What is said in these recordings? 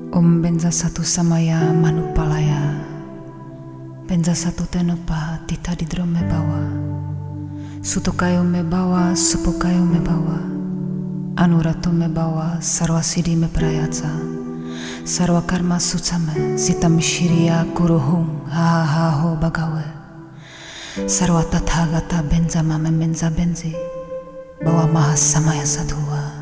Om benza satu samaya manupalaya, benza satu tenopa tita di drome bawa, sutukayo me bawa, supukayo me bawa, anuratu me bawa, sarwa sidi me prayatsa, sarwa karma sutsame, sitam shiriya kuruhum, ha ha ho bagawe, sarwa tathagata benza mame menza benzi, bawa maha samaya satua.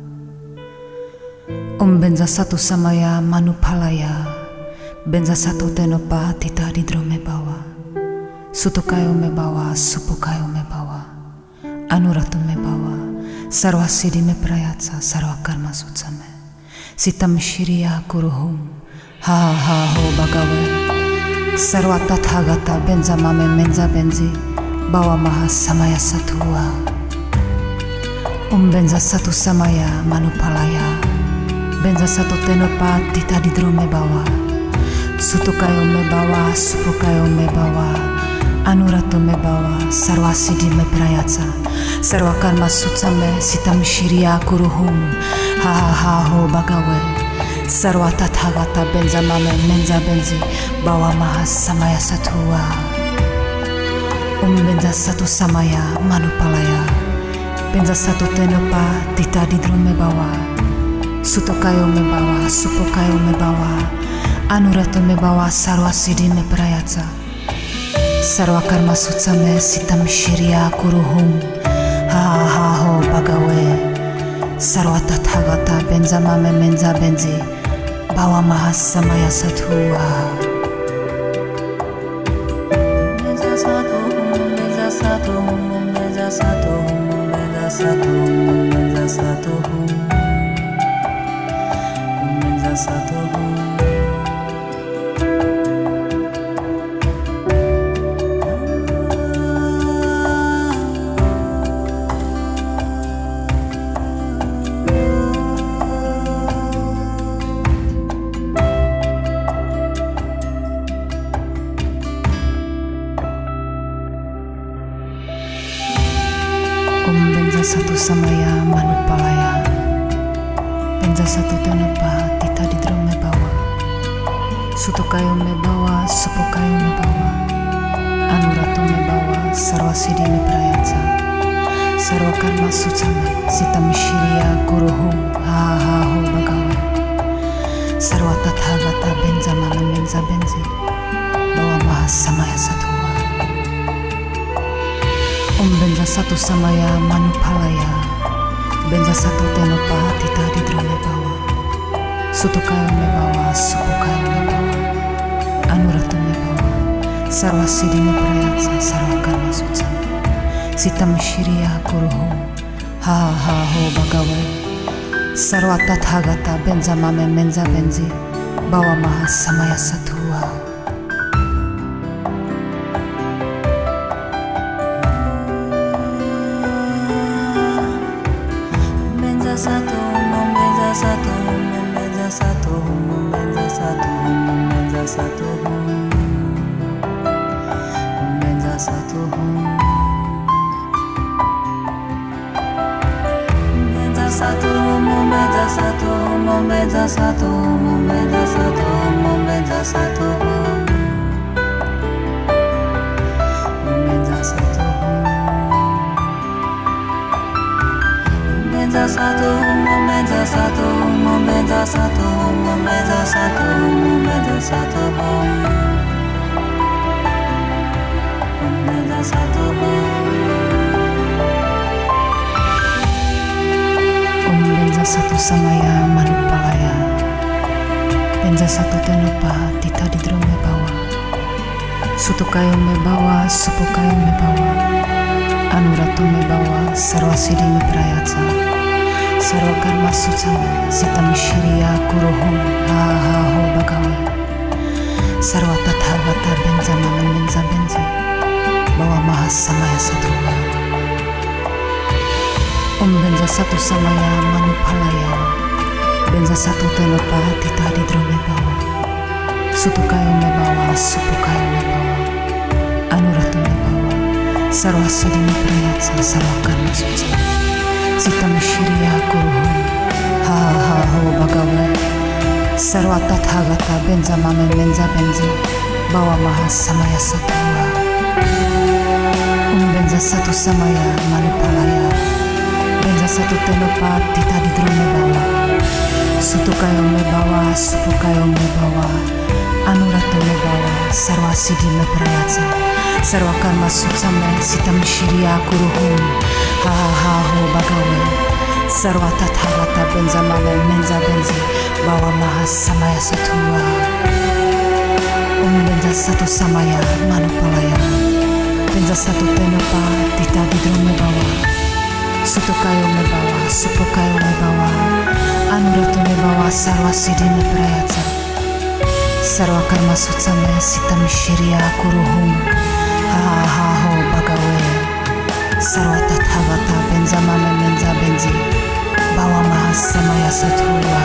Om benza satu samaya manupalaya, benza satu tenopa tita di drome bawa, sutukayo me bawa, supukayo me bawa, anuratu me bawa, sarwa sidi me prayatsa, sarwa karma sutsame, sitam shiriya kuruhum, ha ha ho bagawe, sarwa tathagata benza mame menza benzi, bawa maha samaya satua. Om benza satu samaya manupalaya, benza satu tenopa tita di drome bawa, sutukayo me bawa, supukayo me bawa, anuratu me bawa, sarwa sidi me prayatsa, sarwa karma sutsame, sitam shiriya kuruhum, ha ha ha ho bagawe, sarwa tathagata benza mame menza benzi, bawa maha samaya satua. Om benza satu samaya manupalaya, benza satu tenopa tita di drome bawa, sutukayo me bawa, supukayo me bawa, anuratu me bawa, sarwa sidi me prayatsa, sarwa karma sutsame, sitam shiriya kuruhum, ha ha ho bagawe, sarwa tathagata benza mame menza benzi, bawa maha samaya satua. Benza satu, benza satu, benza satu, benza satu, benza satu, benza satu. Om benza satu samaya manupalaya, benza satu tenopa tita di drome bawa, sutukayo me bawa, supukayo me bawa, anuratu me bawa, sarwa sidi me prayatsa, sarwa karma sutsame, sitam shiriya kuruhum, ha ha ho bagawe, sarwa tathagata benza mame menza benzi, bawa maha samaya satua. Om benza satu samaya manupalaya, benza satu tenopa tita di drome bawa, sutukayo me bawa, supukayo me bawa, anuratu me bawa, sarwa sidi me prayatsa, sarwa karma sutsame, sitam shiriya kuruhum, ha ha ho bagawe, sarwa tathagata benza mame menza benzi, bawa maha samaya satua. Satu, benza satu, benza satu, benza satu, benza satu, benza satu, benza satu, benza satu, benza satu, benza satu, benza satu, benza satu. Benza satu, benza satu, benza satu, benza satu, benza satu, benza satu. Om benza satu samaya manupalaya, benza satu tenopa tita di drome bawa, sutukayo me bawa, supukayo me bawa, anuratu me bawa, sarwa sidi me prayatsa, sarwa karma sutsame, sitam shiriya kuruhum, ha ha ho bagawe, sarwa tathagata benza mame menza benzi, bawa maha samaya satua. Om benza satu samaya manupalaya, benza satu tenopa tita di drome bawa, sutukayo me bawa, supukayo me bawa, anuratu me bawa, sarwa sidi me prayatsa, sarwa karma sutsame, sitam shiriya kuruhum, ha ha ho bagawe, Sarwa Tathagata Benza Mame Menza Benzi Bawa Maha Samaya Satua Benza Satu Samaya Manupalaya Benza Satu Tenopa Tita di Drome Bawa Sutukayo Me Bawa Supukayo Me Bawa Anurata Me Bawa Sarwa Sidi Me Prayatsa Sarwa Karma Sutsame Sita Mishiria Kuruhum Ha ha ha ho Bagawe Sarwa Tathagata Benza Mame Menza Benzi Bawa Maha Samaya Satua Benza Satu Samaya Manupalaya Benza Satu Tenopa Tita di Drome Bawa Sutukayo Me Bawa Supukayo Me Bawa Anuratu Me Bawa Sarwa Sidi Me Prayatsa Sarwa Karma Sutsame Sita Mishiria Kuruhum Ha ha ha ho Bagawe Sarwa Tathagata Benza Mame Menza Benzi Bawa Maha Samaya Satua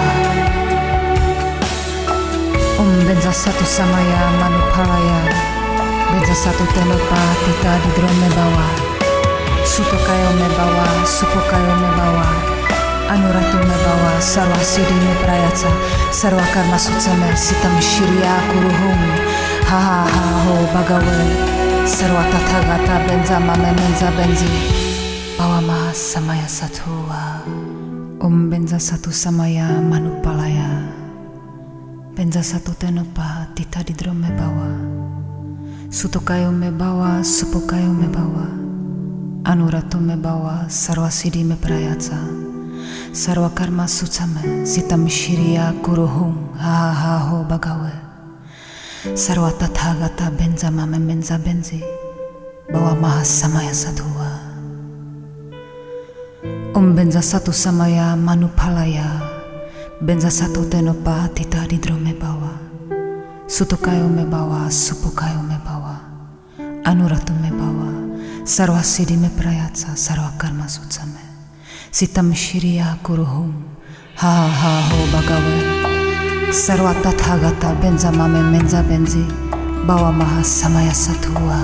Benza Satu Samaya Manupalaya Benza Satu Tenopa Tita di Drome Bawa Sutukayo Me Bawa Supukayo Me Bawa Anuratu Me Bawa Sarwa Sidi Me Prayatsa Sarwa Karma Sutsame Sita Mishiria Kuruhum Ha ha ha ho Bagawe Sarwa Tathagata Benza Mame Menza Benzi Bawa Maha Samaya Satua Benza Satu Samaya Manupalaya Benza Satu Tenopa Tita di Drome Bawa Sutukayo Me Bawa Supukayo Me Bawa Anuratu Me Bawa Sarwa Sidi Me Prayatsa Sarwa Karma Sutsame Sita Mishiria Kuruhum Ha ha ha ho Bagawe Sarwa Tathagata Benza Mame Menza Benzi Bawa Maha Samaya Satua Benza Satu Samaya Manupalaya Benza Satu Tenopa Tita di Drome Bawa Sutukayo Me Bawa Supukayo Me Bawa Anuratu Me Bawa Sarwa Sidi Me Prayatsa Sarwa Karma Sutsame Sita Mishiria Kuruhum Ha ha ha ho Bagawe Sarwa Tathagata Benza Mame Menza Benzi Bawa Maha Samaya Satua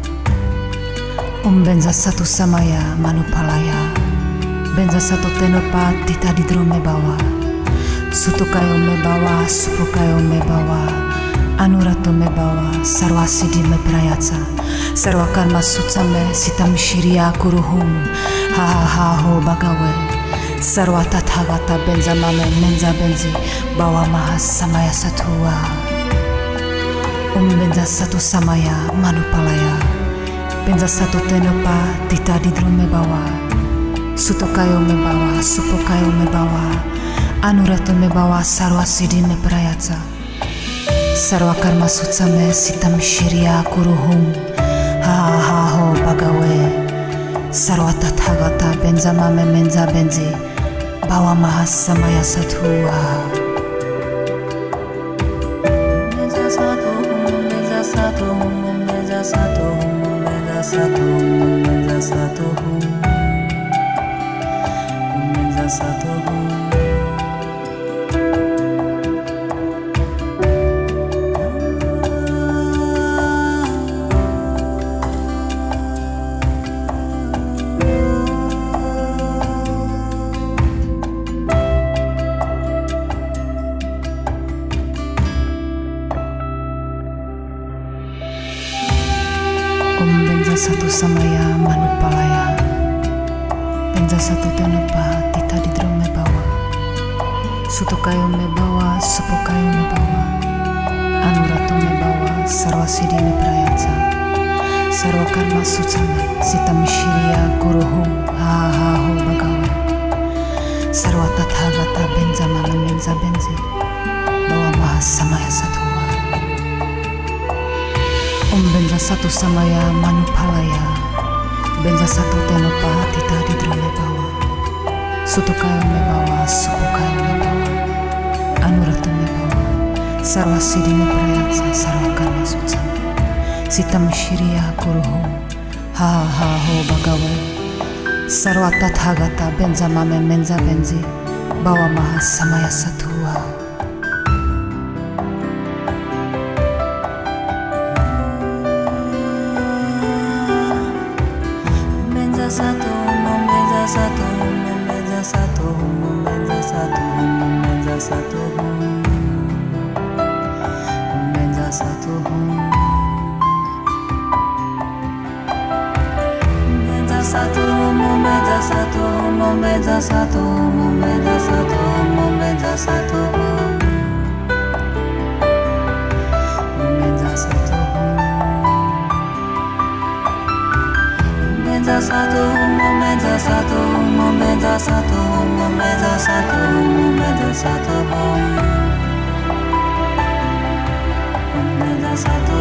Benza Satu Samaya Manupalaya Benza Satu Tenopa Tita di Drome Bawa Sutukayo Me Bawa Supukayo Me Bawa Anuratu Me Bawa Sarwa Sidi Me Prayatsa Sarwa Karma Sutsame Sita Mishiria Kuruhum Ha ha ha ho Bagawe Sarwa Tathagata Benza Mame Menza Benzi Bawa Maha Samaya Satua Benza Satu Samaya Manupalaya Benza Satu Tenopa Tita di Drome Bawa Sutukayo Me Bawa Supukayo Me Bawa Anuratu Me Bawa Sarwa Sidi Me Prayatsa Sarwa Karma Sutsame Sita Mishiria Kuruhum Ha ha ha ho Bagawe Sarwa Tathagata Benza Mame Menza Benzi Bawa Maha Samaya Satua Benza Satu Benza Satu Benza Satu Benza Satu Benza Satu Benza Satu Benza Satu Samaya Manupalaya Benza Satu Tenopa Tita di Drome Bawa Sutukayo Me Bawa Supukayo Me Bawa Anuratu Me Bawa Sarwa Sidi Me Prayatsa Sarwa Karma Sutsame Sita Mishiria Kuruhum Ha ha ha ho Bagawe Sarwa Tathagata Benza Mame Menza Benzi Bawa Maha Samaya Satua Benza Satu Samaya Manupalaya Benza Satu Tenopa Tita di Drome Bawa Sutukayo Me Bawa Supukayo Me Bawa Anuratu Me Bawa Sarwa Sidi Me Prayatsa Sarwa Karma Sutsame Sita Mishiria Kuruhum Ha ha ha ho Bagawe Sarwa Tathagata Benza Mame Menza Benzi Bawa Maha Samaya Satua satu benza satu, Om benza satu, Om benza satu, Om benza satu, Om benza satu, Om benza satu, Om benza satu, Om benza satu, Om benza satu, Om benza satu,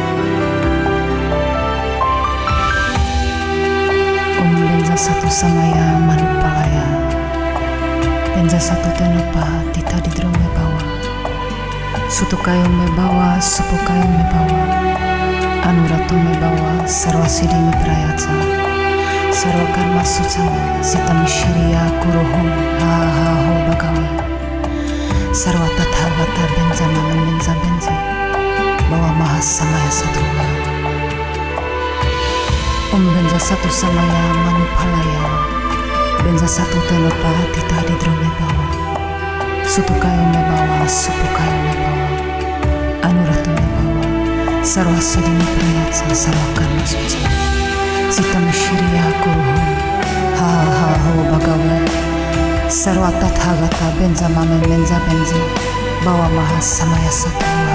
Om benza satu samaya manupalaya, benza satu tenupa tita di drome bawa, sutu kayo me bawa, supo kayo me bawa, anuratu me bawa, sarwa sidi me prayatsa, sarwa karma sutsama, sita mishiriya kuruhum, ha ha ho bagawe, sarwa tathagata benza mamen benza benzi, bawa mahas samaya satuha. Om benza satu samaya manupalaya, benza satu tenupa tita di drome bawa, sutu kayo me bawa, supo kayo me bawa, anuratu me bawa, sarwa sidi me prayatsa, sarwa karma sutsama, sita mishiriya kuruhum, ha ha ho bagawe, sarwa tathagata benza mamen benza benzi, bawa mahas samaya satuha.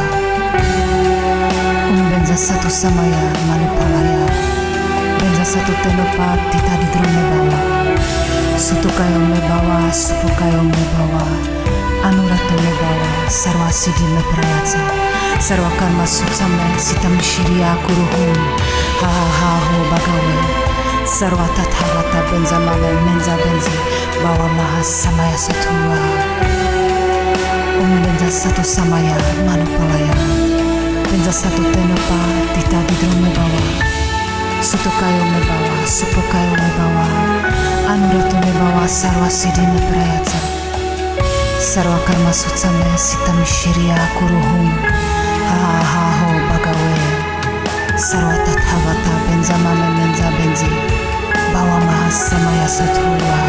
Om benza satu samaya manupalaya, benza satu tenupa tita di drome bawa, sutu kayo me bawa, supo kayo me bawa, anuratu me bawa, sarwa sidi me prayatsa, sarwa karma sutsame, sita mishiriya kuruhum, ha ha ho bagawe, sarwa tathagata benza mamen benza benzi, bawa mahas samaya satuha. Om benza satu samaya manupalaya, benza satu tenupa tita di drome bawa, sutu kayo me bawa, supo kayo me bawa, anuratu me bawa, sarwa sidi me prayatsa, sarwa karma sutsame, sita mishiriya kuruhum, ha ha ho bagawe, sarwa tathagata benza mamen benza benzi, bawa mahas samaya satuha.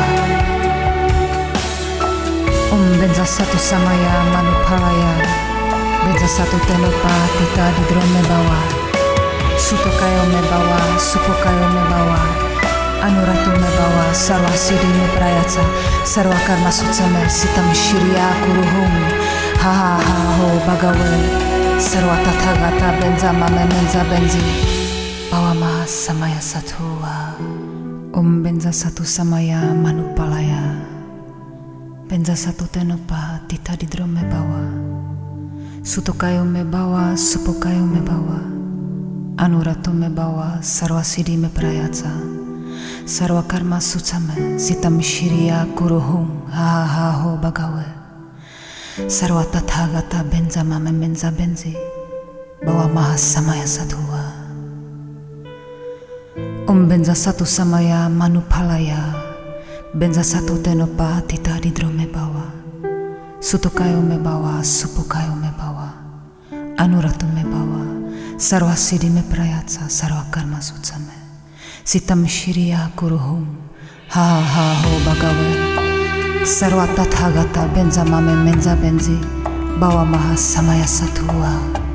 Om benza satu samaya manupalaya, benza satu tenupa tita di drome bawa, sutu kayo me bawa, supo kayo me bawa, anuratu me bawa, sarwa sidi me prayatsa, sarwa karma sutsame, sita mishiriya kuruhum, ha ha ha ho bagawe, sarwa tathagata benza mamen benza benzi, bawa mahas samaya satuha. Om benza satu samaya manupalaya, benza satu tenupa tita di drome bawa, sutu kayo me bawa, supo kayo me bawa, anuratu me bawa, sarwa sidi me prayatsa, sarwa karma sutsame, sita mishiriya kuruhum, ha ha ho bagawe, sarwa tathagata benza mamen benza benzi, bawa mahas samaya satuha. Om benza satu samaya manupalaya, benza satu tenupa tita di drome bawa, sutu kayo me bawa, supo kayo me bawa, anuratu me bawa, sarwa sidi me prayatsa, sarwa karma sutsame, sita mishiriya kuruhum, ha ha ho bagawe, sarwa tathagata benza mamen benza benzi, bawa mahas samaya satuha.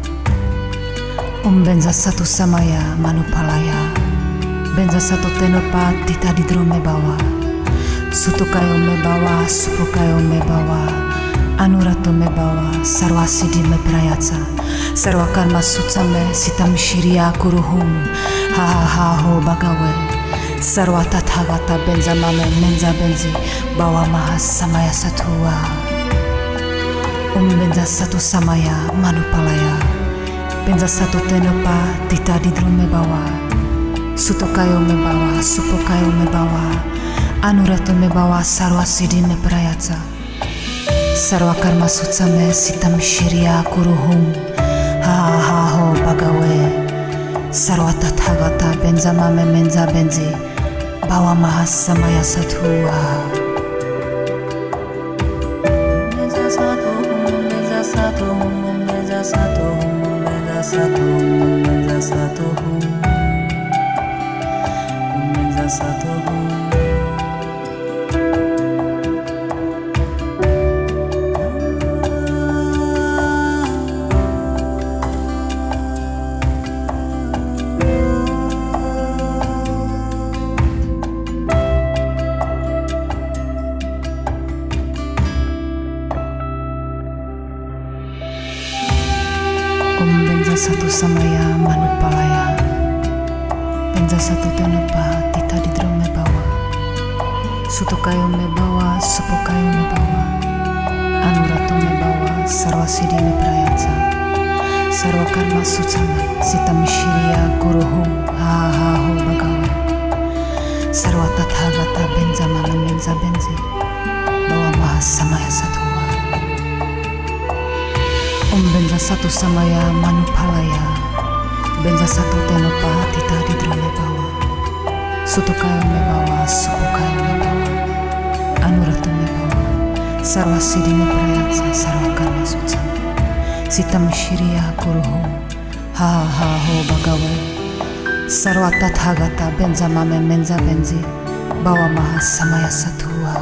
Om benza satu samaya manupalaya, benza satu tenupa tita di drome bawa, sutu kayo me bawa, supo kayo me bawa, anuratu me bawa, sarwa sidi me prayatsa, sarwa karma sutsame, sita mishiriya kuruhum, ha ha ha ho bagawe, sarwa tathagata benza mamen benza benzi, bawa mahas samaya satuha. Om benza satu samaya manupalaya, benza satu tenupa tita di drome bawa, sutu kayo me bawa, supo kayo me bawa, anuratu me bawa, sarwa sidi me prayatsa, sarwa karma sutsame, sita mishiriya kuruhum, ha ha ho bagawe, sarwa tathagata benza mamen benza benzi, bawa mahas samaya satuha. Benza satu, benza satu, benza satu, benza satu, benza satu, benza satu. benza satu samaya manupalaya, benza satu tenepa tita di drome bawa, suto kayo me bawa, supo kayo me bawa, anuratu me bawa, sarwa sidi me prayatsa, sarwa karma sutsama, sita mishiria kuruhum, ha ha ho bagawa, sarwa tathagata benza mame benza benzi, bawa maha samaya satua. Benza satu samaya manupalaya, benza satu tenopa tita di drome bawa, suto kayo me bawa, supo kayo me bawa, anuratu me bawa, sarwa sidi me prayatsa, sarwa karma sutsama, sita mishiria kuruhum, ha ha ho bagawa, sarwa tathagata benza mame menza benzi, bawa maha samaya satua.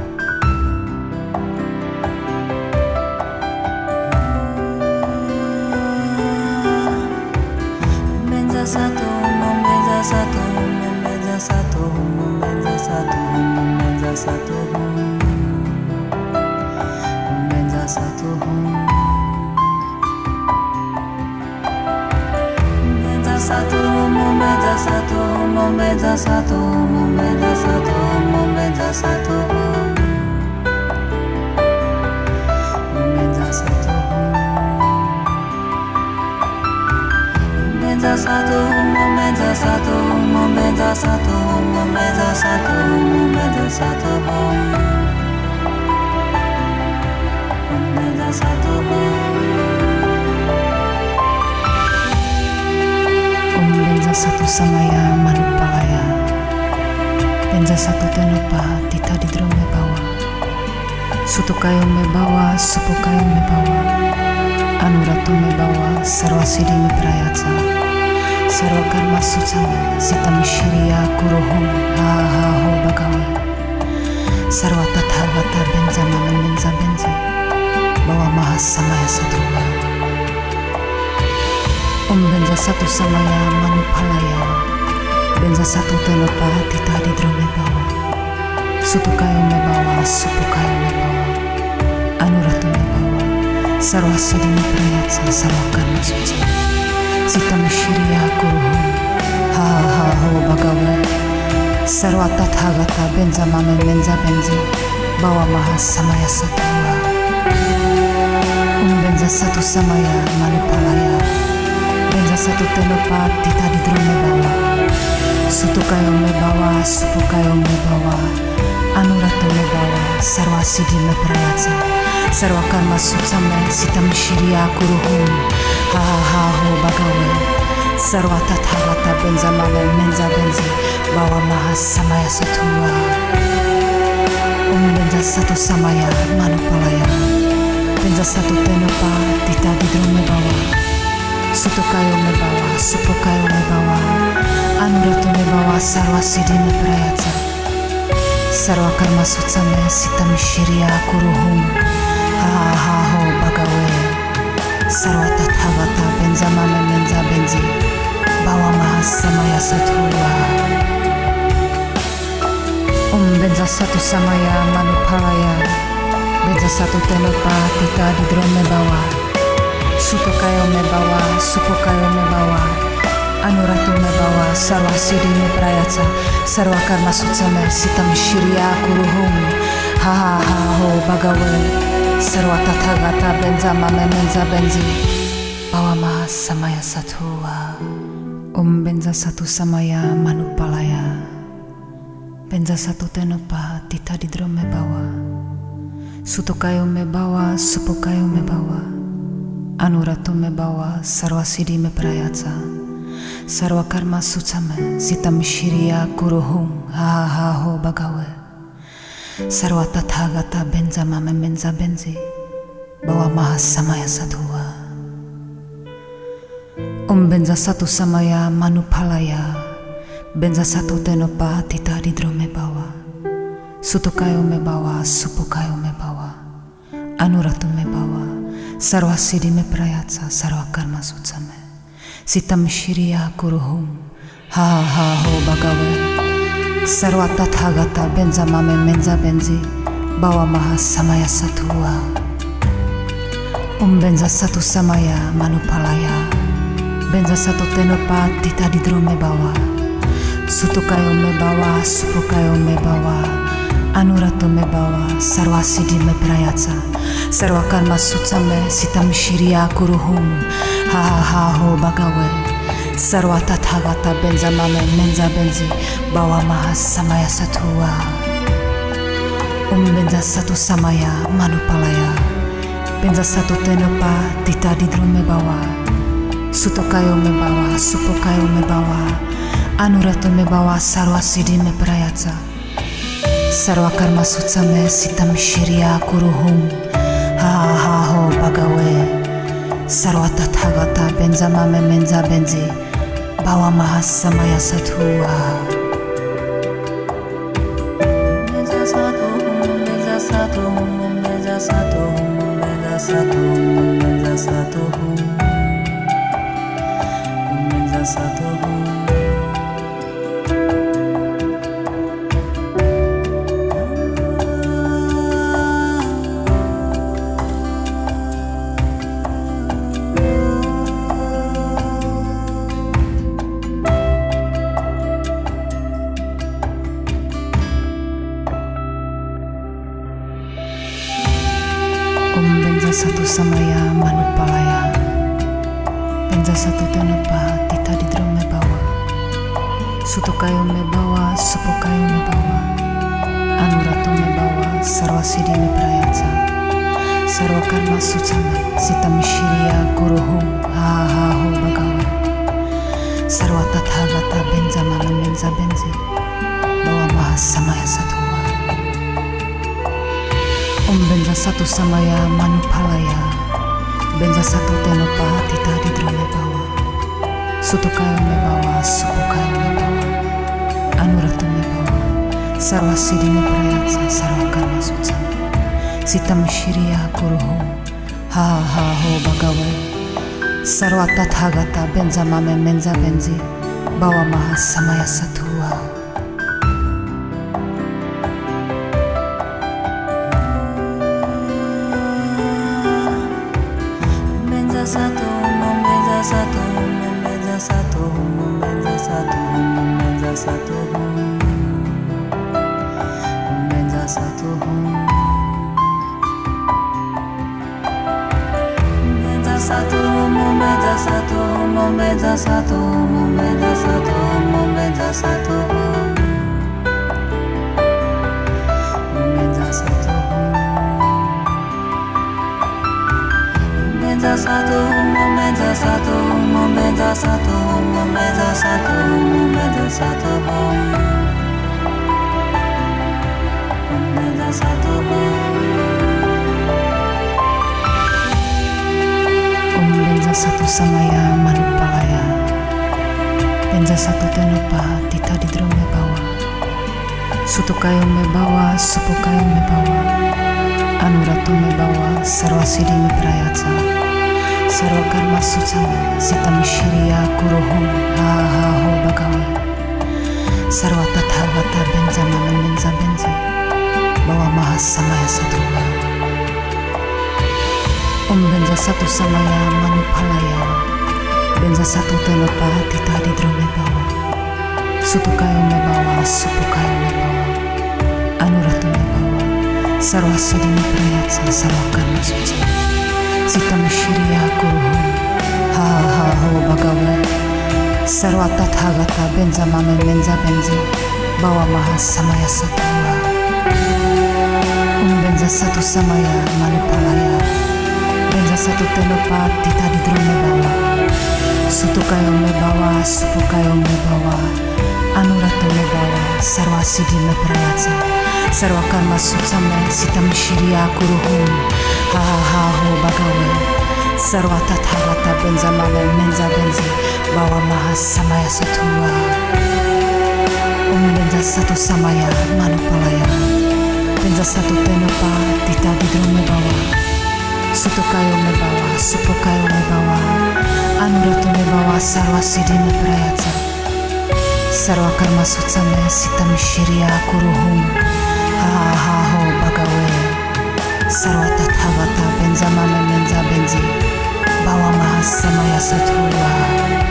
Satu, membenza satu, membenza satu, membenza satu, membenza satu, membenza satu, membenza satu, membenza satu, membenza satu, membenza satu, membenza satu, membenza satu. Membenza satu, membenza satu, membenza satu, membenza satu, membenza satu, membenza satu. Benza satu samaya manupalaya, benza satu tenepa tita di drome bawa, suto kayo me bawa, supo kayo me bawa, anuratu me bawa, sarwa sidi me prayatsa, sarwa karma sutsama, sita mishiria kuruhum, ha ha ho bagawa, sarwa tathagata benza mame benza benzi, bawa maha samaya satua. Benza satu samaya manupalaya, benza satu tenepa tita di drome bawa, suto kayo me bawa, supo kayo me bawa, anuratu me bawa, sarwa sidi me prayatsa, sarwa karma sutsama, sita mishiria kuruhum, ha ha ho bagawa, sarwa tathagata benza mame benza benzi, bawa maha samaya satua. Benza satu samaya manupalaya, benza satu tenepa tita di drome bawa, suto kayo me bawa, supo kayo me bawa, anuratu me bawa, sarwa sidi me prayatsa, sarwa karma sutsama, sita mishiria kuruhum, ha ha ho bagawa, sarwa tathagata benza mame menza benzi, bawa maha samaya satua. Benza satu samaya manupalaya, benza satu tenepa tita di drome bawa, suto kayo me bawa, supo kayo me bawa, anuratu me bawa, sarwa sidi me prayatsa, sarwa karma sutsama, sita mishiria kuruhum, ha ha ho bagawa, sarwa tathagata benza mame menza benzi, bawa maha samaya satua. Benza satu samaya manupalaya, benza satu tenepa tita di drome bawa, suto kayo me bawa, supo kayo me bawa, anuratu me bawa, sarwa sidi me prayatsa, sarwa karma sutsama, sita mishiria kuruhum, ha ha ha ho bagawa, sarwa tathagata benza mame menza benzi, bawa maha samaya satua. Benza satu samaya manupalaya, benza satu tenepa tita di drome bawa, suto kayo me bawa, supo kayo me bawa, anuratu me bawa, sarwa sidi me prayatsa, sarwa karma sutsama, sita mishiria kuruhum, ha ha ho bagawa, sarwa tathagata benza mame menza benzi, bawa maha samaya satua. Benza satu samaya manupalaya, benza satu tenepa tita di drome bawa, suto kayo me bawa, supo kayo me bawa, anuratu me bawa, sarwa sidi me prayatsa, sarwa karma sutsama, sita mishiria kuruhum, ha ha ho bagawa, sarwa tathagata benza mame menza benzi, bawa maha samaya satua. Benza satu samaya manupalaya, benza sato tenopa tita di drome bawa, sutukayo me bawa, supukayo me bawa, anurato me bawa, sarwa sidi me prayatsa, sarwa karma sutsame sitam shiria kuruhum, ha ha ha ho bagawe, sarwa tathagata benza mame menza benzi, bawa maha samaya satua, benza satu samaya manupalaya, benza satu tenopa tita di drome bawa, sutukayo me bawa, supukayo me bawa, anurato me bawa, sarwa sidi me prayatsa, sarwa karma sutsame sitam shiria kuruhum, ha ha ha ho bagawe, sarwa tathagata benza mame menza benzi, bawa maha samaya satua. Benza satu samaya manupalaya, benza satu tenopa tita di drome bawa, sutukayo me bawa, supukayo me bawa, anurato me bawa, sarwa sidi me prayatsa, sarwa karma sutsame sitam shiria kuruhum, ha ha ho bagawe, sarwa tathagata benza mame menza benzi, bawa maha samaya satua. Benza satu samaya manupalaya, benza satu tenopa tita di drome bawa, sutukayo me bawa, supukayo me bawa, anurato me bawa, sarwa sidi me prayatsa, sarwa karma sutsame sitam shiria kuruhum, ha ha ho bagawe, sarwa tathagata benza mame menza benzi, bawa maha samaya satua. Benza satu samaya manupalaya, benza satu tenopa tita di drome bawa, sutukayo me bawa, supukayo me bawa, anurato me bawa, sarwa sidi me prayatsa, sarwa karma sutsame sitam shiria kuruhum, ha ha ho bagawe, sarwa tathagata benza mame menza benzi, bawa maha samaya satua. Benza satu samaya manupalaya, benza satu tenopa tita di drome bawa, sutukayo me bawa, supukayo me bawa, anurato me bawa, sarwa sidi me prayatsa, sarwa karma sutsame sitam shiria kuruhum, ha ha ho bagawe, sarwa tathagata benza mame menza benzi, bawa maha samaya satua. Benza satu samaya manupalaya, benza satu tenopa tita di drome bawa, sutukayo me bawa, supukayo me bawa, anurato me bawa, sarwa sidi me prayatsa, sarwa karma sutsame sitam shiria kuruhum, ha ha ha ho bagawe, sarwa tathagata benza mame menza benzi, bawa maha samaya satua. Benza satu samaya manupalaya, benza satu tenopa tita di drome bawa, sutukayo me bawa, supukayo me bawa, anurato me bawa, sarwa sidi me prayatsa, sarwa karma sutsame sitam shiria kuruhum, ha ha ha ho bagawe, sarwa tathagata benza mame menza benzi, bawa maha samaya satua.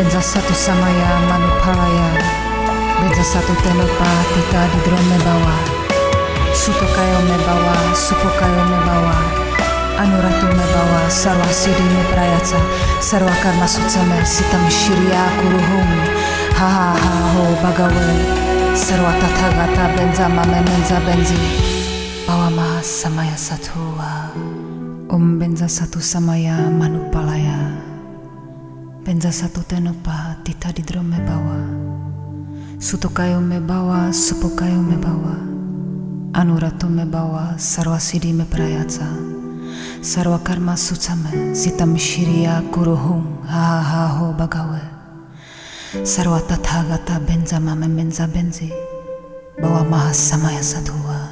benza satu samaya manupalaya, benza satu tenopa tita di drome bawa, suto kayo me bawa, supo kayo me bawa, anuratu me bawa, sarwa sidi me prayatsa, sarwa karma sutsame sitam shirya kuruhum, ha ha ha ho bagawe, sarwa tathagata benza mame menza benzi, bawa maha samaya satua, benza satu samaya manupalaya, benza satu tenopa tita di drome bawa, suto kayo me bawa, supo kayo me bawa, anuratu me bawa, sarwa sidi me prayatsa, sarwa karma sutsame sitam shirya kuruhum, ha ha ho bagawe, sarwa tathagata benza mame menza benzi, bawa maha samaya satua.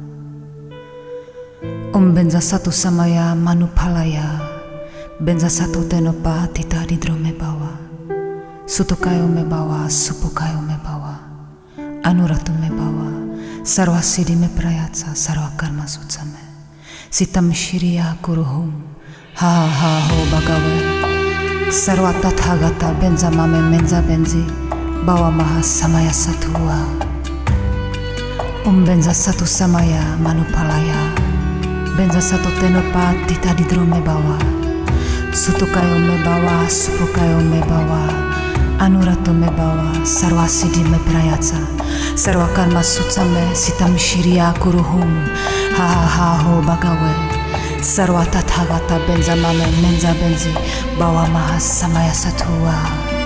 Benza satu samaya manupalaya, benza satu tenopa tita di drome bawa, suto kayo me bawa, supo kayo me bawa, anuratu me bawa, sarwa sidi me prayatsa, sarwa karma sutsame sitam shirya kuruhum, ha ha ho bagawe, sarwa tathagata benza mame menza benzi, bawa maha samaya satua. Benza satu samaya manupalaya, benza satu tenopa tita di drome bawa, suto kayo me bawa, supo kayo me bawa, anuratu me bawa, sarwa sidi me prayatsa, sarwa karma sutsame sitam shirya kuruhum, ha ha ha ho bagawe, sarwa tathagata benza mame menza benzi, bawa maha samaya satua.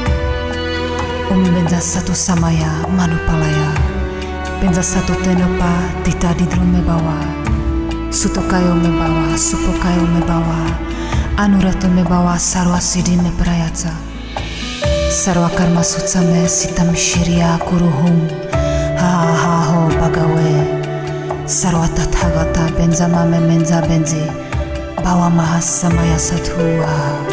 Benza satu samaya manupalaya, benza satu tenopa tita di drome bawa, suto kayo me bawa, supo kayo me bawa, anuratu me bawa, sarwa sidi me prayatsa, sarwa karma sutsame sitam shirya kuruhum, ha ha ha ho bagawe, sarwa tathagata benza mame menza benzi, bawa maha samaya satua.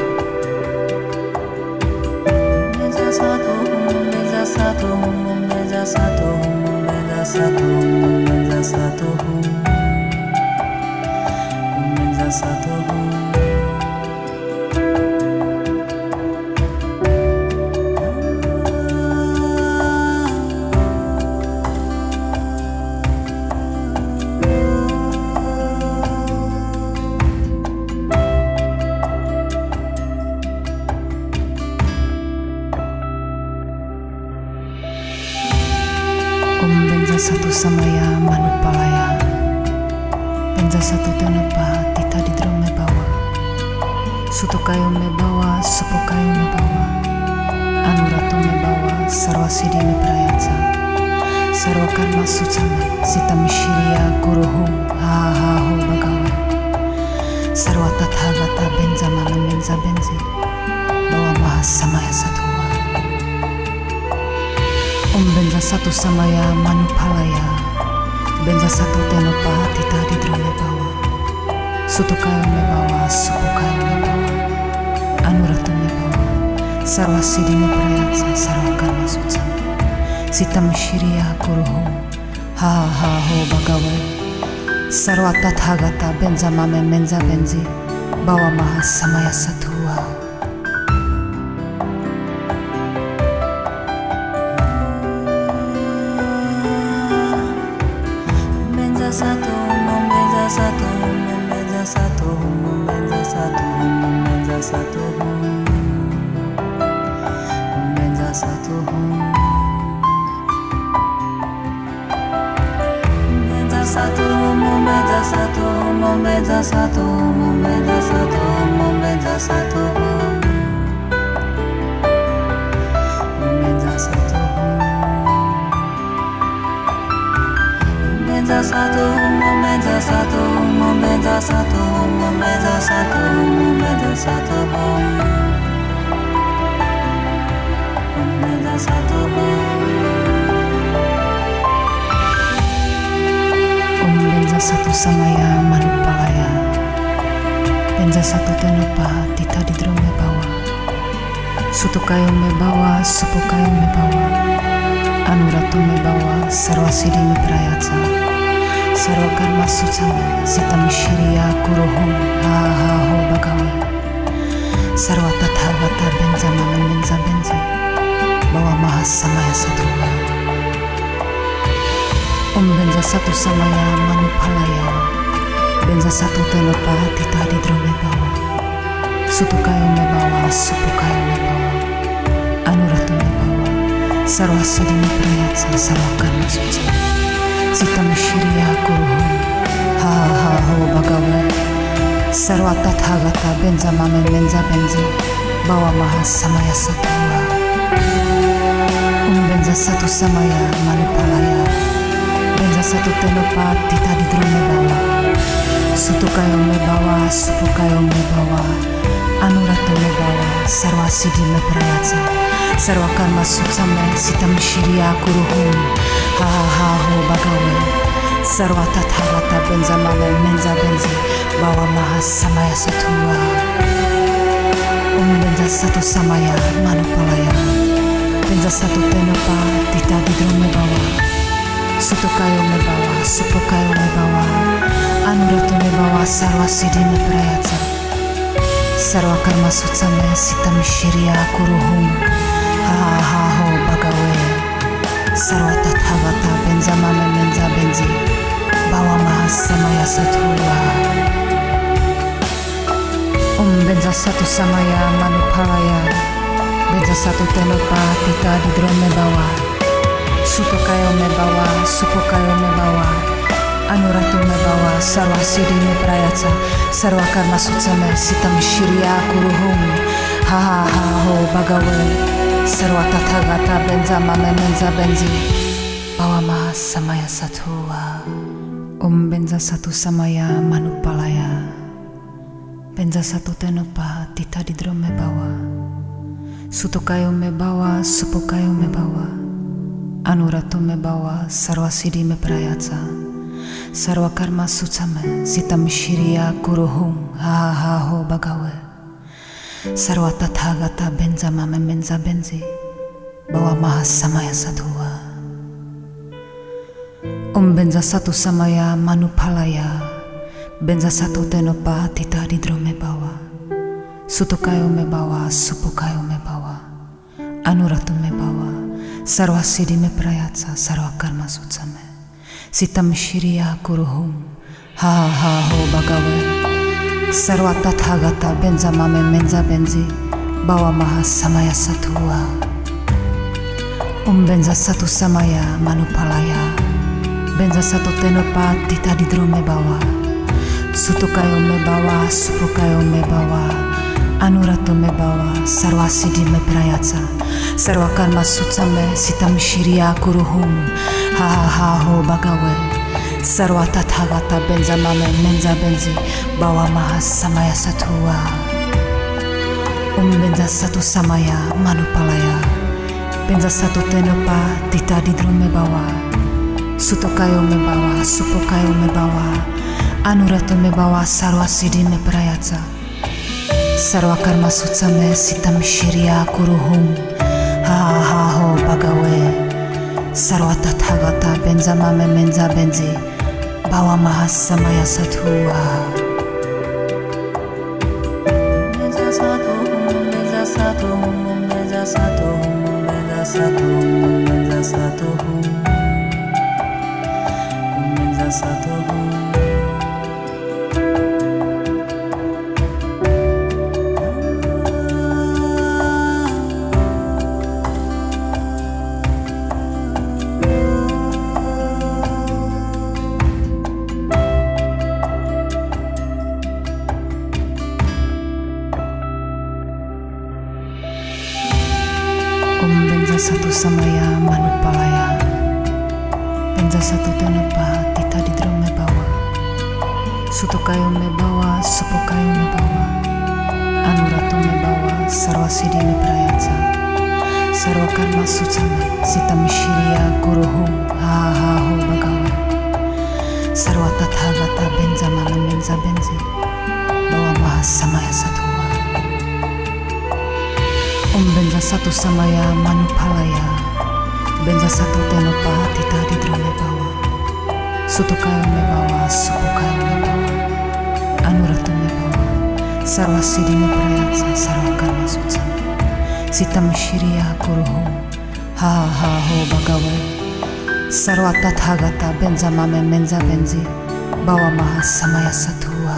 Benza satu, benza satu, benza satu, benza satu, benza satu, benza satu. Benza satu samaya manupalaya, benza satu tenopa tita di drome bawa, suto kayo me bawa, supo kayo me bawa, anuratu me bawa, sarwa sidi me prayatsa, sarwa karma sutsame sitam shirya kuruhum, ha ha ho bagawe, sarwa tathagata benza mame menza benzi, bawa maha samaya satua. Benza satu samaya manupalaya, benza satu tenopa tita di drome bawa, suto kayo me bawa, supo kayo me bawa, anuratu me bawa, sarwa sidi me prayatsa, sarwa karma sutsame sitam shirya kuruhum, ha ha ho bagawe, sarwa tathagata benza mame menza benzi, bawa maha samaya satua. Satu, benza satu, benza satu, benza satu, benza satu, benza satu, benza satu, benza satu, benza satu, benza satu, benza satu, benza satu. Benza satu, benza satu, benza satu, benza satu, benza satu, benza satu. Benza satu samaya manupalaya, benza satu tenopa tita di drome bawa, suto kayo me bawa, supo kayo me bawa, anuratu me bawa, sarwa sidi me prayatsa, sarwa karma sutsame sitam shirya kuruhum, ha ha ho bagawe, Sarwa Tathagata Benza Mame Menza Benzi Bawa Maha Samaya Sattva. Om Benza Satu Samaya Manupalaya Benza Satu Tenopa Tita di Drome Bawa Sutukayo Me Bawa Supukayo Me Bawa Anuratu Me Bawa Sarwa Siddhi Me Prayatsa Sarwa Karma Suci Sitam Shiriya Kuruhum Ha Ha Ho Bhagawe Sarwa Tathagata Benza Mame Menza Benzi Bawa Maha Samaya Sattva. Om Benza Satu Samaya Manupalaya Benza Satu Tenopa Tita di Drome Bawa Sutukayo Me Bawa Supukayo Me Bawa Anuratu Me Bawa Sarwa Siddhi Me Prayatsa Sarwa Karma Sutsame Sitam Shiriya Kuruhum Ha Ha Ho Bhagawe Sarwa Tathagata Benza Mame Menza Benzi Bawa Maha Samaya Sattva. Om Benza Satu Samaya Manupalaya Benza Satu Tenopa Tita di Drome Bawa Sutukayo Me Bawa Supukayo Me Bawa Anuratu Me Bawa Sarwa Siddhi Me Prayatsa Sarwa Karma Sutsame Sitam Shiriya Kuruhum Ha Ha Ho Bhagawe Sarwa Tathagata Benza Mame Menza Benzi Bawa Maha Samaya Sattva. Om Benza Satu Samaya Manupalaya Benza Satu Tenopa Tita di Drome Bawa Sutukayo Me Bawa Supukayo Me Bawa Anuratu Me Bawa Sarwa Siddhi Me Prayatsa Sarwa Karma Sutsame Sitam Shiriya Kuruhum Ha Ha Ha Ho Bhagawe Sarwa Tathagata Benza Mame Menza Benzi Bawa Maha Samaya Sattva. Om Benza Satu Samaya Manupalaya Benza Satu Tenopa Tita di Drome Bawa Sutukayo Me Bawa Supukayo Me Bawa Anuratu Me Bawa Sarwa Siddhi Me Prayatsa Sarwa Karma Sutsame Sitam Shiriya Kuruhum Ha Ha Ho Bhagawe Sarwa Tathagata Benza Mame Menza Benzi Bawa Maha Samaya Sattva. Om Benza Satu Samaya Manupalaya Benza Satu Tenopa Tita di Drome Bawa Sutukayo Me Bawa Supukayo Me Bawa Anuratu Me Bawa Sarwa Siddhi Me Prayatsa Sarwa Karma Sutsame Sitam Shiriya Kuruhum Ha Ha Ho Bhagawe Sarwa Tathagata Benza Mame Menza Benzi Bawa Maha Samaya Sattva. Om Benza Satu Samaya Manupalaya Benza Satu Tenopa Tita di Drome Bawa Sutukayo Me Bawa Supukayo Me Bawa Anuratu Me Bawa Sarwa Siddhi Me Prayatsa Sarwa Karma Sutsame Sitam Shiriya Kuruhum Ha Ha Ha Ho Bhagawe Sarwa Tathagata Benza Mame Menza Benzi Bawa Maha Samaya Sattva. Om Benza Satu Samaya Manupalaya Benza Satu Tenopa Tita di Drome Bawa Sutukayo Me Bawa Supukayo Me Bawa Anuratu Me Bawa Sarwa Siddhi Me Prayatsa Sarwa Karma Sutsame Sitam Shiriya Kuruhum Ha Ha Ha Ho Bhagawe Sarwa Tathagata Benza Mame Menza Benzi Bawa Maha Samaya Sattva. Benza Satu Benza Satu Benza Satu Benza Satu Benza Satu Benza Satu. Om Benza Satu Samaya Manupalaya Benza Satu Tenopa Tita di Drome Bawa Sutukayo Me Bawa Supukayo Me Bawa Anuratu Me Bawa Sarwa Siddhi Me Prayatsa Sarwa Karma Sutsame Sitam Shiriya Kuruhum Ha Ha Ho Bhagawe Sarwa Tathagata Benza Mame Menza Benzi Bawa Maha Samaya Sattva. Om Benza Satu Samaya Manupalaya Benza Satu Tenopa Tita di Drome Bawa Sutukayo Me Bawa Supukayo Me Bawa Anuratu Me Bawa sarwa sidi me prayatsa sarwa karma sutsame sitam shiriya kuruhu ha ha ho bagawe sarwa tathagata benza mame menza benzi bawa maha samaya satua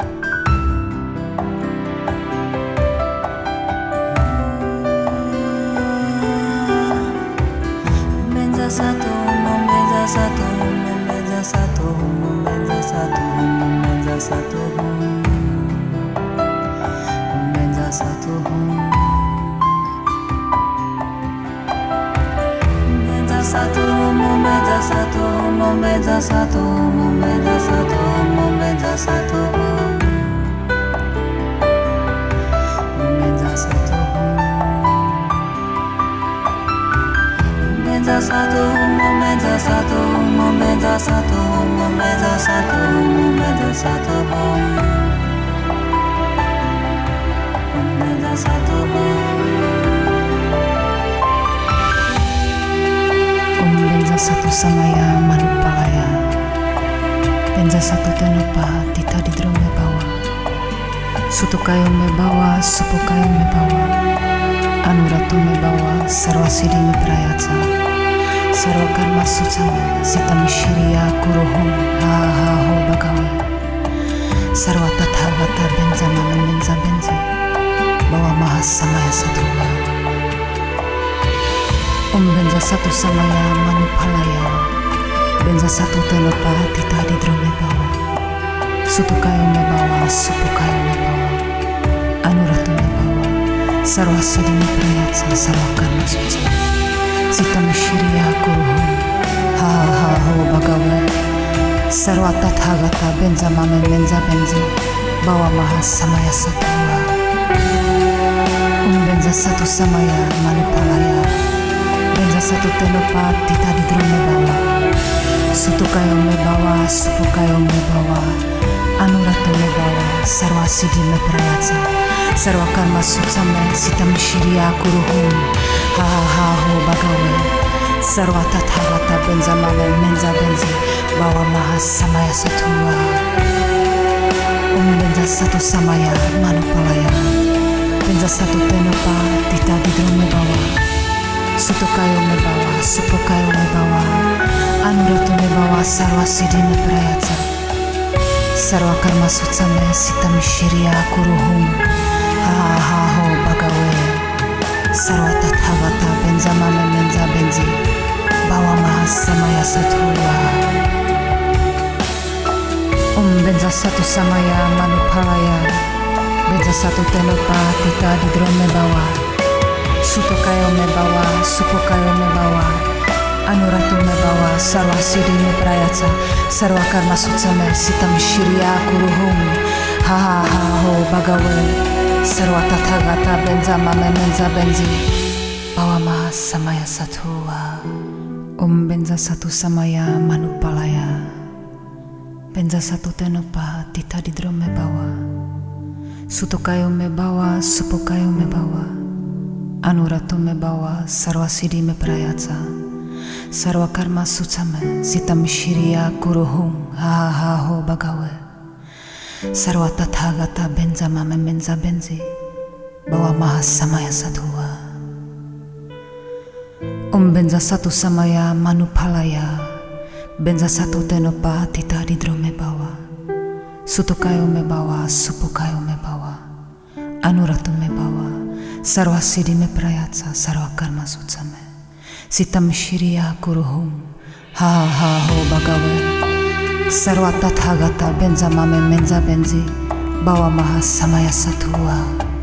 menza satu menza satu menza satu menza satu menza satu menza satu satu momenta satu momenta satu momenta satu momenta satu momenta satu momenta satu momenta satu momenta satu momenta satu momenta satu momenta satu benza satu samaya manupalaya benza satu tenupa tita di drome bawa sutu kayo me bawa supo kayo me bawa anuratu me bawa sarwa sidi me prayatsa sarwa karma sutsame sitam shiriya kuruhum ha ha ho bagawe sarwa tathagata benza mame menza benzi bawa maha samaya satua benza satu samaya manupalaya benza satu tenupa tita di drome bawa sutu kayo me bawa supu kayo me bawa anuratu me bawa sarwa sidi me prayatsa sarwa karma sutsame sitam shiriya kuruhum ha ha ho bagawe sarwa tathagata benza mame menza benzi bawa maha samaya satua benza satu samaya manupalaya benza satu tenupa tita di drome bawa sutu kayo me bawa supu kayo me bawa anuratu me bawa sarwa sidi me prayatsa sarwa karma sutsame sitam shiriya kuruhum ha ha ho bagawe sarwa tathagata benza mame menza benzi bawa maha samaya satua benza satu samaya manupalaya benza satu tenupa tita di drome bawa sutu kayo me bawa supu kayo me bawa anuratu me bawa sarwa sidi me prayatsa sarwa karma sutsame sitam shiriya kuruhum ha ha ho bagawe sarwa tathagata benza mame menza benzi bawa maha samaya satua benza satu samaya manupalaya benza satu tenupa tita di drome bawa sutu kayo me bawa supu kayo me bawa anuratu me bawa sarwa sidi me prayatsa sarwa karma sutsame sitam shiriya kuruhum ha ha ha ho bagawe sarwa tathagata benza mame menza benzi bawa maha samaya satua benza satu samaya manupalaya benza satu tenupa tita di drome bawa sutu kayo me bawa supu kayo me bawa anuratu me bawa sarwa sidi me prayatsa sarwa karma sutsame sitam shiriya kuruhum ha ha ho bagawe sarwa tathagata benza mame menza benzi bawa maha samaya satua benza satu samaya manupalaya benza satu tenupa tita di drome bawa sutu kayo me bawa supu kayo me bawa anuratu me bawa sarwa sidi me prayatsa sarwa karma sutsame sitam shiriya kuruhum ha ha ho bagawe sarwa tathagata benza mame menza benzi bawa maha samaya satua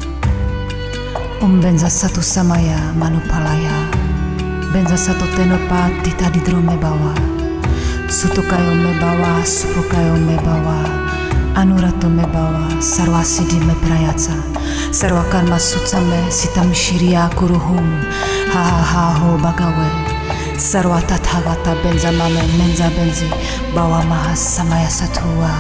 benza satu samaya manupalaya benza satu tenupa tita di drome bawa sutu kayo me bawa supu kayo me bawa anuratu me bawa sarwa sidi me prayatsa sarwa karma sutsame sitam shiriya kuruhum ha ha ha ho bagawe sarwa tathagata benza mame menza benzi bawa maha samaya satua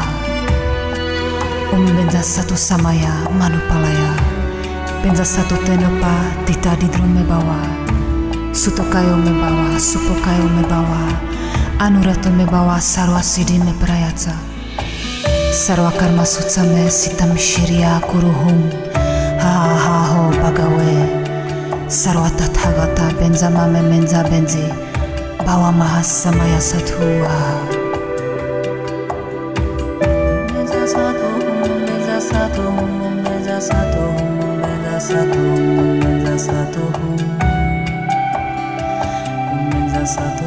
benza satu samaya manupalaya benza satu tenupa tita di drome bawa sutu kayo me bawa supu kayo me bawa anuratu me bawa sarwa sidi me prayatsa Sarwa karma sutsame sitam shirya kuruhum ha ho bagawe Sarwa tathagata benza mame menza benzi Bawa maha samaya satua Menza satu menza satu menza satu menza satu menza satu menza satu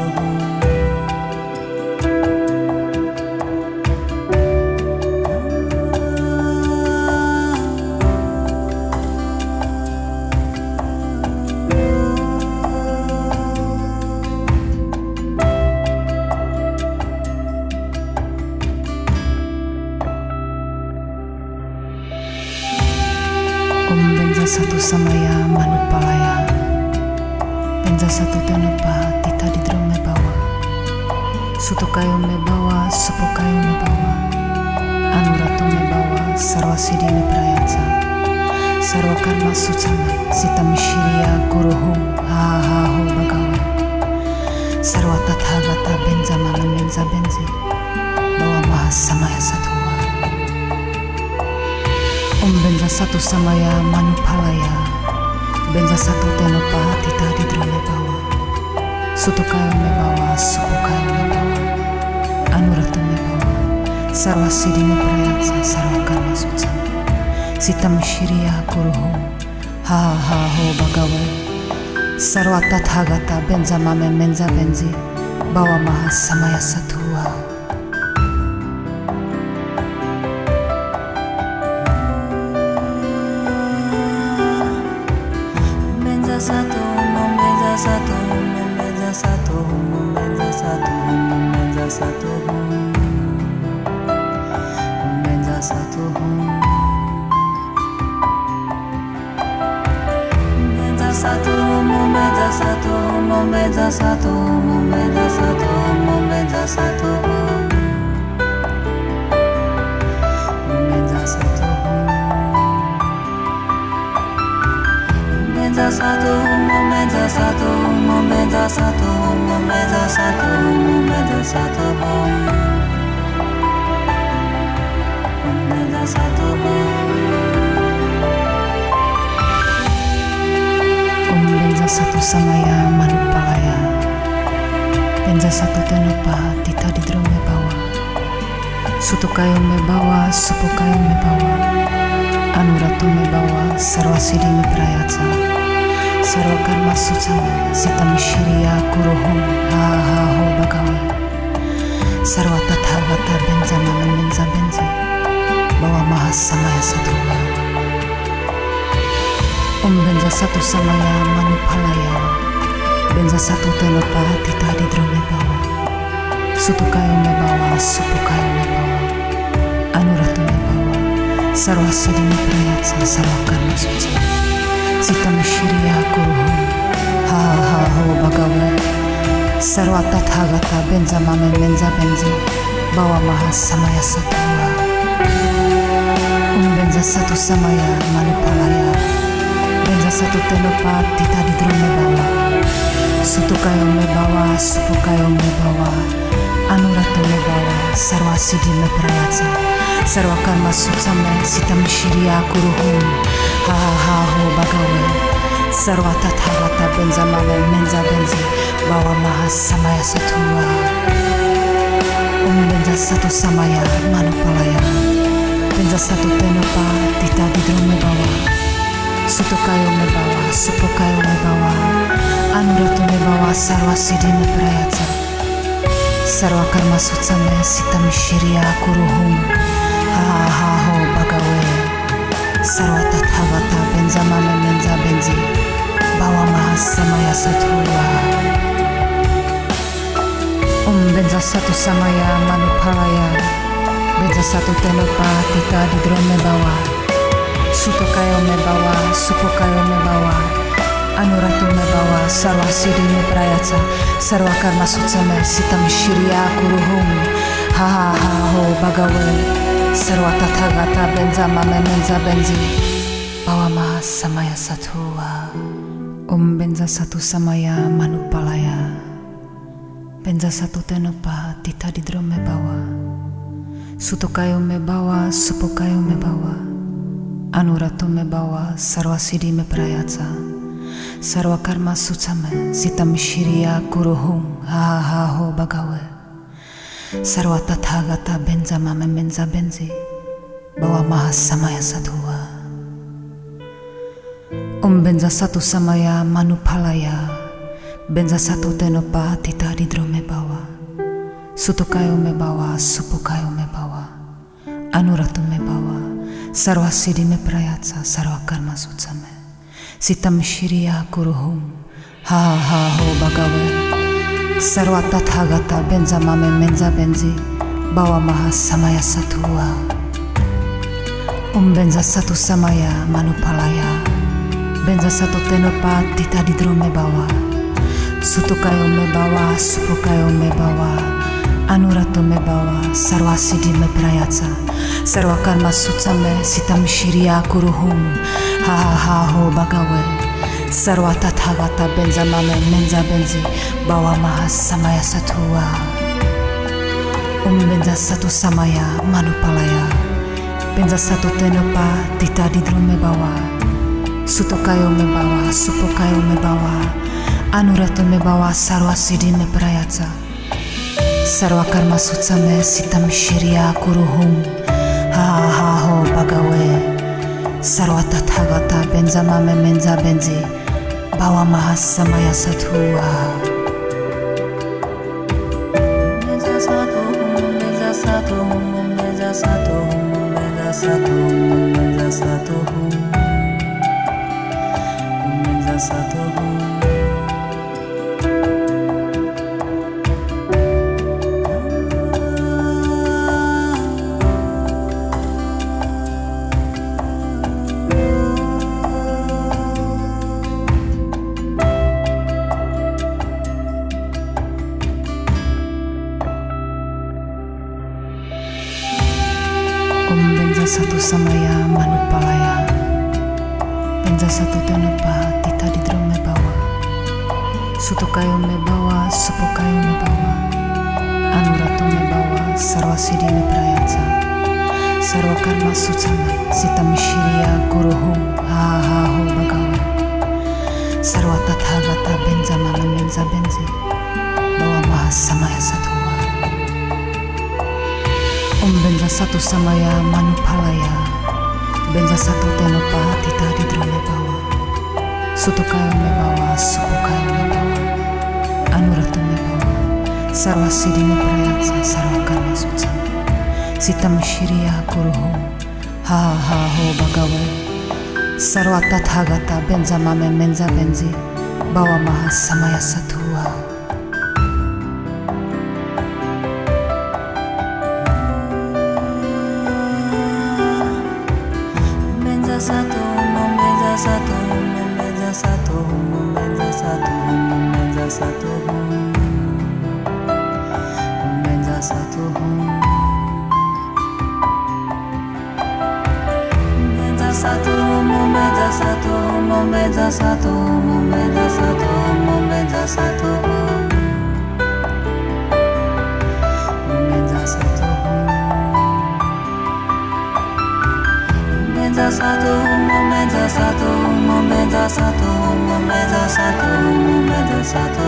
Benza satu samaya manupalaya Benza satu tenepa tita di drome bawa Suto kayo me bawa supo kayo me bawa Anuratu me bawa sarwa sidi me prayatsa Sarwa karma sutsame sita mishiriya kuruhum ha ho bagawe Sarwa tathagata benza mame menza benzi Bawa maha samaya satua Benza satu samaya manupalaya Benza satu tenopa tita di drome bawa Suto kayo me bawa supo kayo me bawa Anuratu me bawa sarwa sidi me prayatsa sarwa karma sutsame Sita mishiriya kuruhum ha ho bagawe Sarwa tathagata benza mame menza benzi Bawa maha samaya satua satu membenza satu membenza satu membenza satu membenza satu membenza satu membenza satu membenza satu membenza satu membenza satu membenza satu membenza satu Membenza satu, membenza satu, membenza satu, membenza satu, membenza satu, membenza satu. Benza satu samaya manupalaya, benza satu tenepa tita di drome bawa, suto kayo me bawa, supo kayo me bawa, anuratu me bawa, sarwa sidi me prayatsa. Sarwa karma sutsame sita mishiriya kuruhum ha ho bagawe Sarwa tathagata benza mame menza benzi Bawa maha samaya satua Benza satu samaya manupalaya Benza satu tenepa tita di drome bawa Suto kayo me bawa supo kayo me bawa Anuratu me bawa sarwa sidi me prayatsa sarwa karma sutsame Sita mishiriya kuruhum ha ho bagawe Sarwa tathagata benza mame menza benzi Bawa maha samaya satua Benza satu samaya manupalaya Benza satu tenepa tita di drome bawa Suto kayo me bawa supo kayo me bawa Anuratu me bawa sarwa sidi me prayatsa Sarwa karma sutsame sita mishiriya kuruhum ha ho bagawe Sarwa tathagata benza mame menza benzi Bawa maha samaya satua Benza satu samaya manupalaya Benza satu tenepa tita di drome bawa Suto kayo me bawa supo kayo me bawa Anuratu me bawa sarwa sidi me prayatsa Sarwa karma sutsame sita mishiriya kuruhum ha ho bagawe Sarwa tathagata benza mame menza benzi Bawa maha samaya satua Benza satu samaya manupalaya Benza satu tenepa tita di drome bawa Suto kayo me bawa supo kayo me bawa Anuratu me bawa sarwa sidi me prayatsa Sarwa karma sutsame sita mishiriya kuruhum ha ho bagawe Sarwa tathagata benza mame menza benzi Bawa maha samaya satua Benza satu samaya manupalaya Benza satu tenepa tita di drome bawa Sutokayo me bawa, supokayo me bawa, Anuratu me bawa, sarwa siddhi me prayatsa, sarwa karma sutsame, sitam shiriya kuruhum, ha ha ho bagawe, sarwa tathagata benza mame menza benzi, bawa maha samaya sattva. Benza satu samaya manupalaya, benza satu tenopa tita didro me bawa, sutokayo me bawa, supokayo me bawa, Anuratu me bawa, sarwa siddhi me prayatsa, sarwa karma sutsame, sitam shiriya kuruhum, ha ha ho bagawe, sarwa tathagata benza mame menza benzi, bawa maha samaya sattva. Benza satu samaya manupalaya, benza satu tenopa tita didro me bawa, sutokayo me bawa, supokayo me bawa, Anuratu me bawa, sarwa siddhi me prayatsa, sarwa karma sutsame, sitam shiriya kuruhum, ha ha ho bagawe, sarwa tathagata benza mame menza benzi, bawa maha samaya sattva. Benza satu samaya manupalaya, benza satu tenopa tita didro me bawa, sutokayo me bawa, supokayo me bawa, Anuratu me bawa, sarwa siddhi me prayatsa, sarwa karma sutsame, sitam shiriya kuruhum, ha ha ho bagawe, sarwa tathagata benza mame menza benzi, bawa maha samaya sattva. Benza satu, benza satu, benza satu, benza satu, benza satu, benza satu. Benza satu samaya manupalaya, benza satu tenopa tita didro me bawa, sutokayo me bawa, supokayo me bawa, Anuratu me bawa, sarwa siddhi me prayatsa, sarwa karma sutsame, sitam shiriya kuruhum, ha ha ho bagawe, sarwa tathagata benza mame menza benzi, bawa maha samaya sattva. Benza satu samaya manupalaya, benza satu tenopa tita didro me bawa, sutokayo me bawa, supokayo me bawa, Anuratu me bawa, sarwa siddhi me prayatsa, sarwa karma sutsame, sitam shiriya kuruhum, ha ha ho bagawe, sarwa tathagata benza mame menza benzi, bawa maha samaya sattva. Benza satu, benza satu, benza satu, benza satu, benza satu, benza satu, benza satu, benza satu, benza satu, benza satu, benza satu, benza satu. Benza satu, benza satu, benza satu, benza satu, benza satu,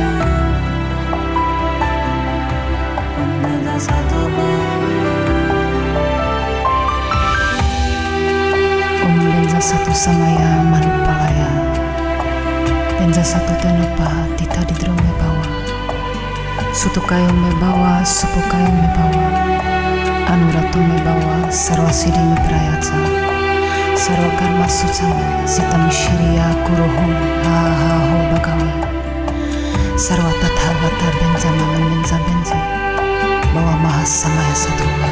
benza satu. Benza satu samaya manupalaya, benza satu tenopa tita didro me bawa, sutokayo me bawa, supokayo me bawa, Anuratu me bawa, sarwa siddhi me prayatsa, sarwa karma sutsame, sitam shiriya kuruhum, ha ha ho bagawe, sarwa tathagata benza mame menza benzi, bawa maha samaya sattva.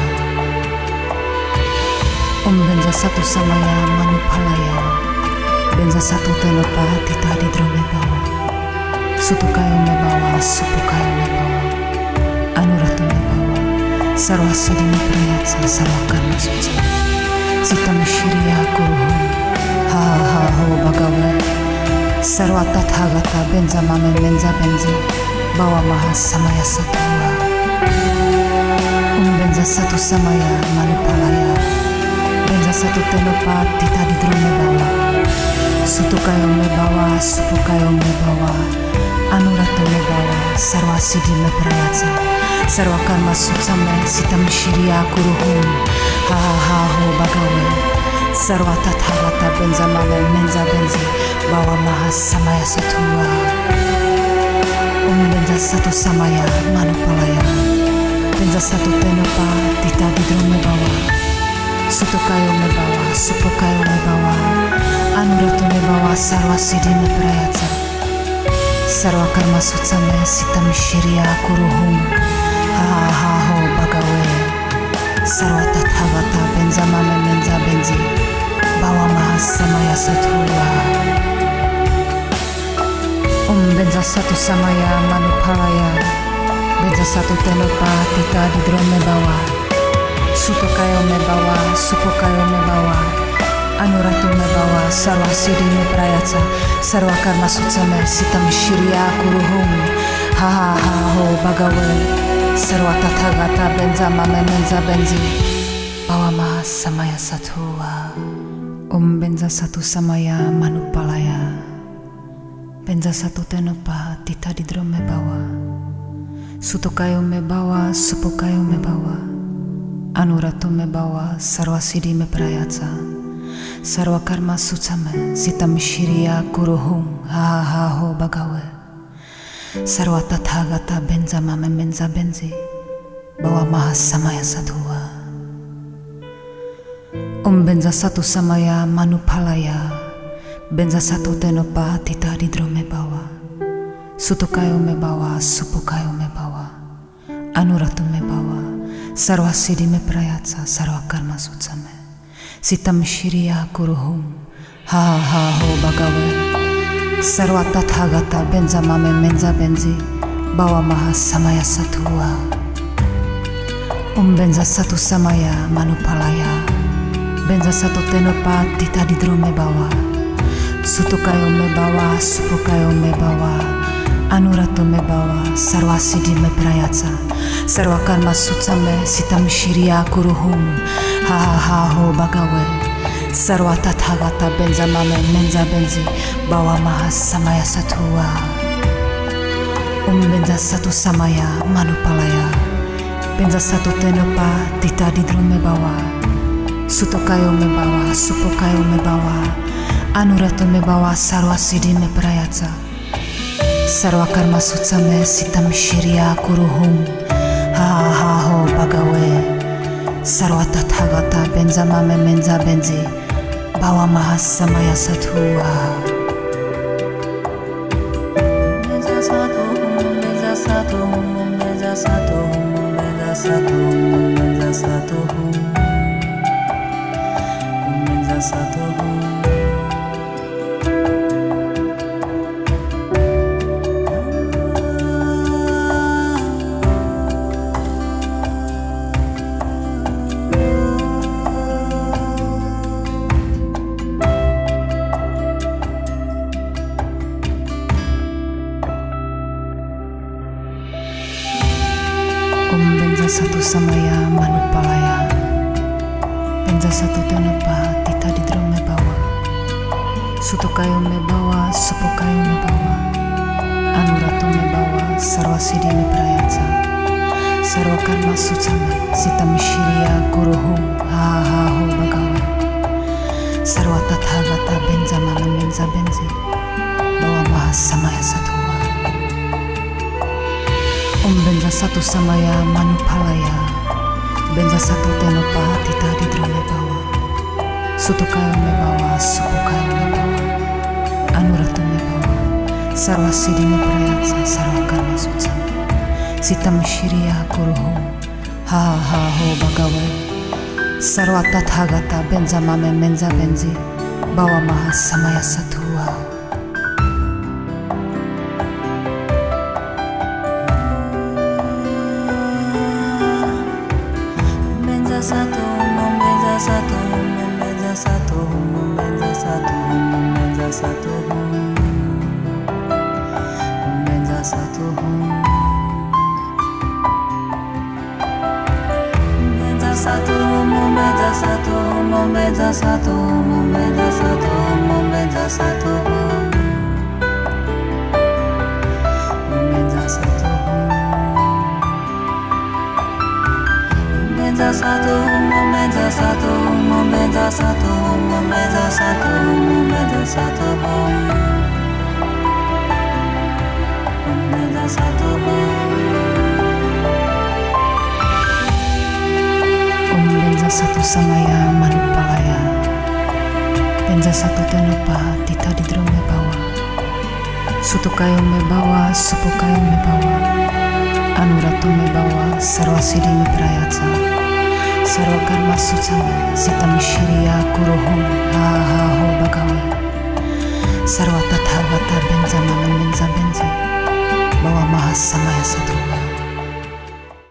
Benza satu samaya manupalaya, benza satu tenopa tita didro me bawa, sutokayo me bawa, supokayo me bawa, Anuratu me bawa, sarwa siddhi me prayatsa, sarwa karma sutsame, sitam shiriya kuruhum, ha ha ho bagawe, sarwa tathagata benza mame menza benzi, bawa maha samaya sattva. Benza satu samaya manupalaya benza satu tenopa tita di drome bawa sutu kayo me bawa supu kayo me bawa anurato me bawa sarwa sidi me prayatsa sarwa karma sutsame sitam shiriya kuruhum ha ha ha ho bagawe sarwa tathagata benza mame menza benzi bawa maha samaya satua benza satu samaya manupalaya benza satu tenopa tita di drome bawa sutu kayo me bawa supu kayo me bawa anurato me bawa sarwa sidi me prayatsa sarwa karma sutsame sitam shiriya kuruhum ha ha ha ho bagawe sarwa tathagata benza mame menza benzi bawa maha samaya satua benza satu samaya manupalaya benza satu tenopa tita di drome bawa sutu kayo me bawa supu kayo me bawa anuratu me bawa sarwa sidi me prayatsa sarwa karma sutsame sitam shiriya kuruhum ha ha ha ho bagawe sarwa tathagata benza mame menza benzi bawa maha samaya satua benza satu samaya manupalaya benza satu tenopa tita di drome bawa sutu kayo me bawa supu kayo me bawa anuratu me bawa sarwa sidi me prayatsa sarwa karma sutsame sitam shiriya kuruhum ha ha ha ho bagawe sarwa tathagata benza mame menza benzi bawa maha samaya satua benza satu samaya manupalaya benza satu tenopa tita di drome bawa sutu kayo me bawa supu kayo me bawa anuratu me bawa sarwa sidi me prayatsa sarwa karma sutsame sitam shiriya kuruhum ha ha ha ho bagawe sarwa tathagata benza mame menza benzi bawa maha samaya satua benza satu samaya manupalaya benza satu tenopa tita di drome bawa sutu kayo me bawa supu kayo me bawa anuratu me bawa sarwa sidi me prayatsa sarwa karma sutsame sitam shiriya kuruhum ha ha ha ho bagawe sarwa tathagata benza mame menza benzi bawa maha samaya satua benza satu samaya manupalaya benza satu tenopa tita di drome bawa sutu kayo me bawa supu kayo me bawa anuratu me bawa sarwa sidi me prayatsa sarwa karma sutsame sitam shiriya kuruhum ha ha ha ho bagawe sarwa tathagata benza mame menza benzi bawa maha samaya satua benza satu benza satu benza satu benza satu benza satu benza satu benza satu samaya manupalaya benza satu tenopa tita di drome bawa sutu kayo me bawa supu kayo me bawa anuratu me bawa sarwa sidi me prayatsa sarwa karma sutsame sitam shiriya kuruhum ha ha ha ho bagawe sarwa tathagata benza mame menza benzi bawa maha samaya satua benza satu samaya manupalaya benza satu tenopa tita di drome bawa sutu kayo me bawa supu kayo me bawa anuratu me bawa sarwa sidi me prayatsa sarwa karma sutsame sitam shiriya kuruhum ha ha ha ho bagawe sarwa tathagata benza mame menza benzi bawa maha samaya satua satu benza satu benza satu benza satu benza satu benza satu benza satu, Om benza satu, Om benza satu, Om benza satu, Om benza satu, Om benza satu, Om benza satu, Om benza satu, Om benza satu, Om benza satu, Om benza satu samaya manupalaya, benza satu tenopa tita di drome bawa, sutukayo me bawa, supukayo me bawa, anuratu me bawa, sarwa sidi me prayatsa, sarwa karma sutsanga, sita mishiriya kurohom ha ha ho bagawe, sarwa tathagata benza maman benza benza, bawa mahas samaya satu.